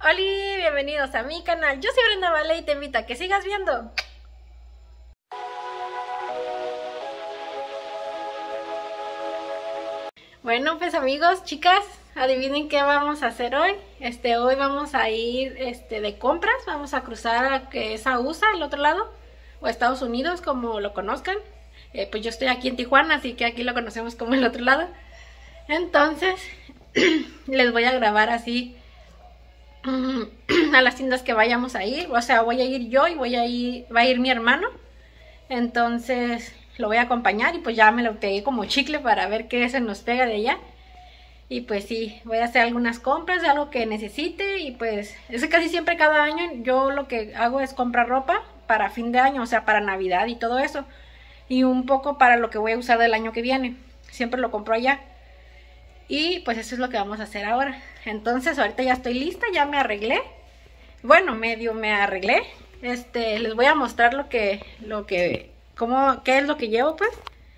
Hola, bienvenidos a mi canal. Yo soy Brenda Vale y te invito a que sigas viendo. Bueno, pues amigos, chicas, adivinen qué vamos a hacer hoy. Hoy vamos a ir de compras, vamos a cruzar a que es a USA, el otro lado, o Estados Unidos, como lo conozcan. Pues yo estoy aquí en Tijuana, así que aquí lo conocemos como el otro lado. Entonces, les voy a grabar así a las tiendas que vayamos a ir. O sea, voy a ir yo y va a ir mi hermano. Entonces lo voy a acompañar y pues ya me lo pegué como chicle para ver qué se nos pega de allá. Y pues sí, voy a hacer algunas compras de algo que necesite. Y pues es que casi siempre cada año yo lo que hago es comprar ropa para fin de año, o sea, para Navidad y todo eso. Y un poco para lo que voy a usar del año que viene. Siempre lo compro allá. Y pues eso es lo que vamos a hacer ahora. Entonces ahorita ya estoy lista, ya me arreglé. Bueno, medio me arreglé. Les voy a mostrar qué es lo que llevo, pues.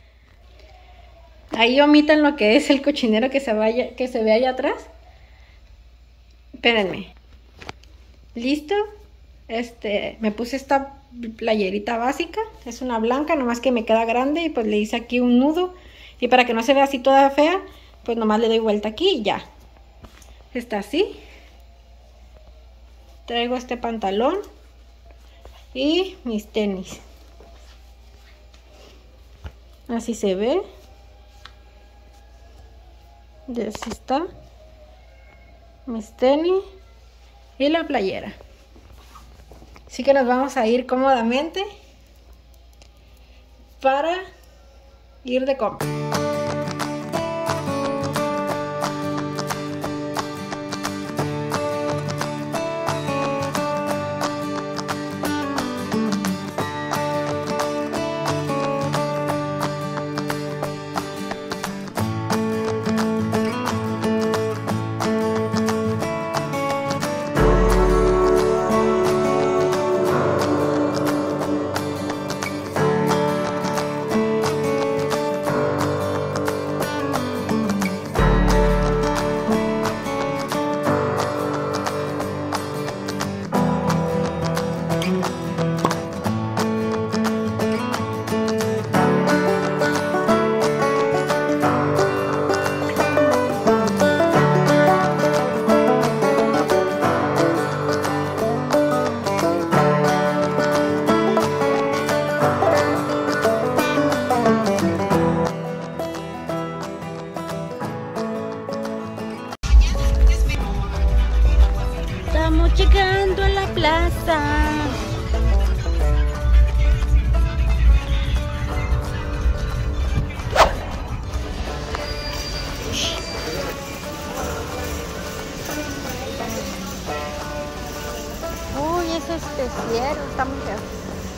Ahí omitan lo que es el cochinero que se ve allá atrás. Espérenme. ¿Listo? Me puse esta playerita básica. Es una blanca, nomás que me queda grande y pues le hice aquí un nudo. Y para que no se vea así toda fea, pues nomás le doy vuelta aquí y ya. Está así. Traigo este pantalón y mis tenis. Así se ve. Y así está. Mis tenis y la playera. Así que nos vamos a ir cómodamente para ir de compra. Estamos llegando a la plaza. Uy, ese cielo está muy feo.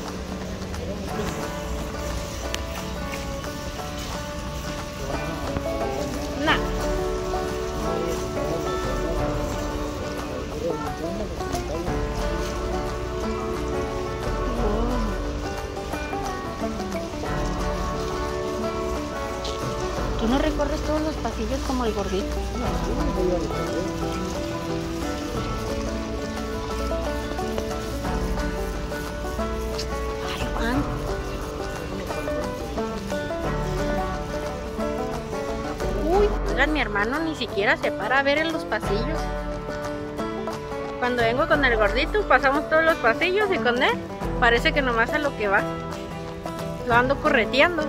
¿Tú no recorres todos los pasillos como el gordito? Ay, Juan. Uy, oigan, mi hermano ni siquiera se para a ver en los pasillos. Cuando vengo con el gordito pasamos todos los pasillos y con él parece que nomás a lo que va. Lo ando correteando.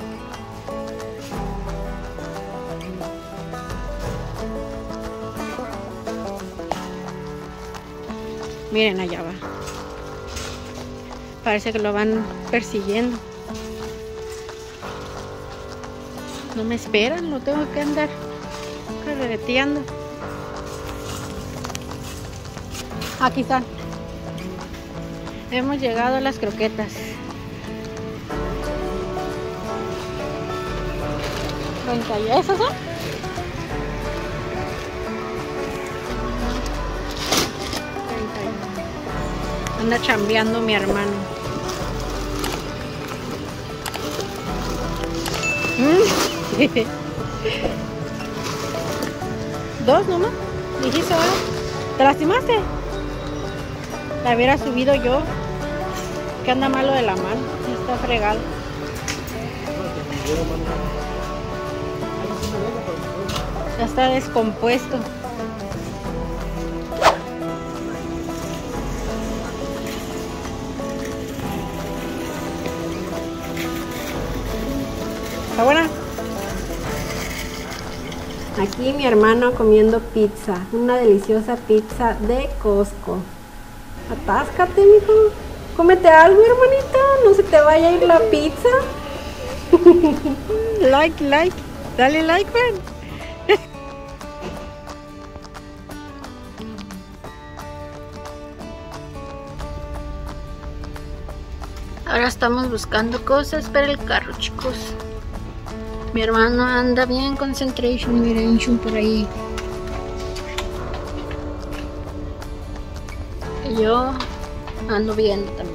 Miren, allá va. Parece que lo van persiguiendo. No me esperan, lo tengo que andar correteando. Aquí están. Hemos llegado a las croquetas. 30, ¿esos son? Anda chambeando mi hermano. ¿Dos nomás? Dijiste, ¿verdad? ¿Te lastimaste? La hubiera subido yo. Que anda malo de la mano. Está fregado. Ya está descompuesto. ¿Está buena? Aquí mi hermano comiendo pizza. Una deliciosa pizza de Costco. Atáscate, mijo. Cómete algo, hermanito. No se te vaya a ir la pizza. Like. Dale like, man. Ahora estamos buscando cosas para el carro, chicos. Mi hermano anda bien concentration, miren por ahí. Y yo ando viendo también.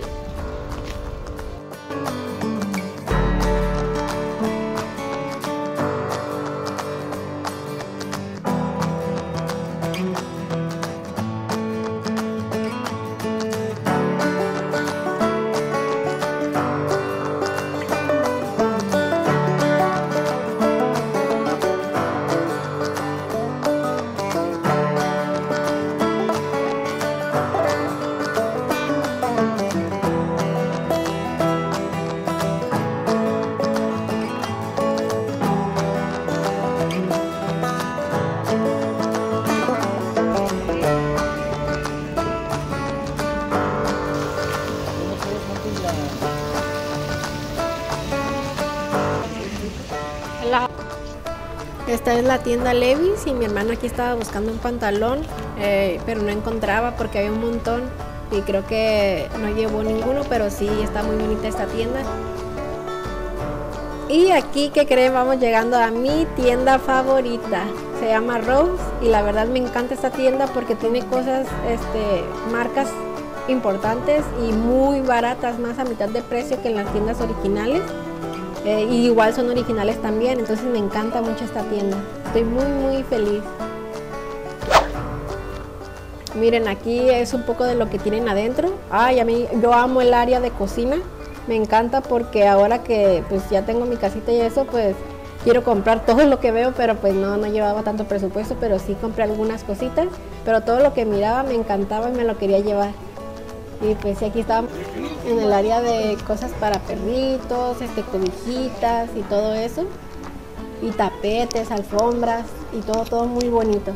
Esta es la tienda Levi's y mi hermano aquí estaba buscando un pantalón, pero no encontraba porque había un montón y creo que no llevó ninguno, pero sí está muy bonita esta tienda. Y aquí, ¿qué creen? Vamos llegando a mi tienda favorita, se llama Rose y la verdad me encanta esta tienda porque tiene cosas, marcas importantes y muy baratas, más a mitad de precio que en las tiendas originales. Y igual son originales también, entonces me encanta mucho esta tienda. Estoy muy feliz. Miren, aquí es un poco de lo que tienen adentro. Ay, yo amo el área de cocina. Me encanta porque ahora que pues ya tengo mi casita y eso, pues quiero comprar todo lo que veo, pero pues no llevaba tanto presupuesto, pero sí compré algunas cositas. Pero todo lo que miraba me encantaba y me lo quería llevar. Y pues aquí estamos en el área de cosas para perritos, cobijitas y todo eso. Y tapetes, alfombras y todo muy bonito.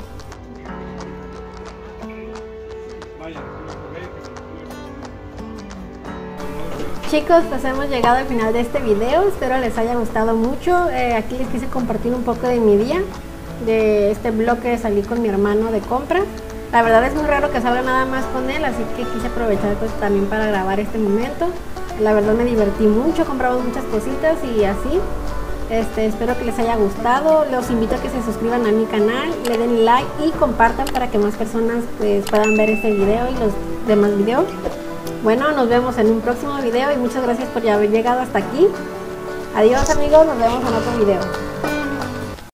Chicos, pues hemos llegado al final de este video, espero les haya gustado mucho. Aquí les quise compartir un poco de mi día, de este vlog que salí con mi hermano de compras. La verdad es muy raro que salga nada más con él, así que quise aprovechar pues también para grabar este momento. La verdad me divertí mucho, compramos muchas cositas y así. Espero que les haya gustado. Los invito a que se suscriban a mi canal, le den like y compartan para que más personas pues puedan ver este video y los demás videos. Bueno, nos vemos en un próximo video y muchas gracias por haber llegado hasta aquí. Adiós amigos, nos vemos en otro video.